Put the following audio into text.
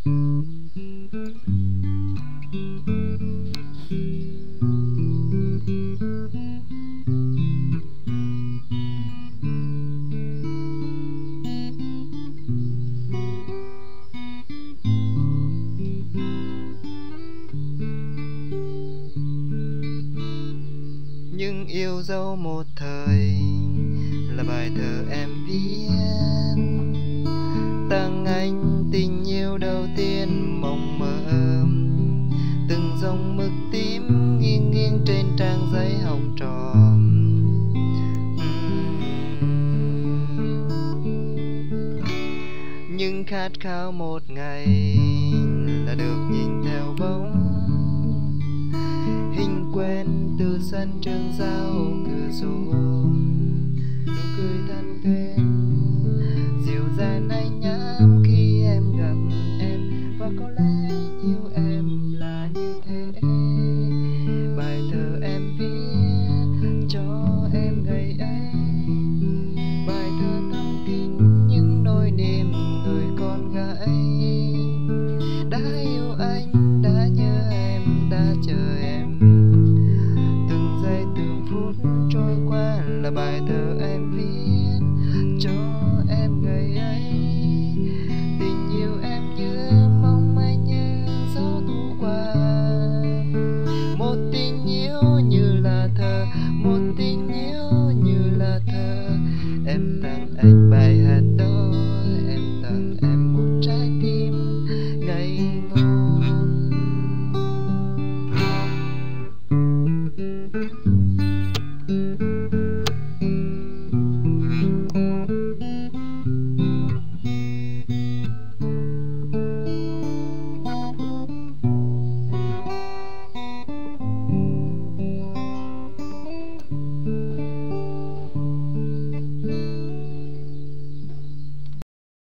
Nhưng yêu dấu một thời là bài thơ em viết tặng anh tình yêu đầu tiên mộng mơ. Từng dòng mực tím nghiêng nghiêng trên trang giấy học trò. Nhưng khát khao một ngày là được nhìn theo bóng hình quen từ sân trường giao cửa sổ. Nụ cười thân quen dịu dàng anh nhắm khi em gặp em, và có lẽ yêu em là như thế. Bài thơ em viết cho em ngày ấy, bài thơ thắm kín những nỗi niềm người con gái đã yêu anh, đã nhớ em, đã chờ em. Từng giây từng phút trôi qua là bài thơ em viết cho em ngày ấy. Tình yêu em như mong manh như gió thu qua, một tình yêu như là thơ, một tình yêu như là thơ. Em tặng anh bài hát đó, em tặng em một trái tim ngây ngô.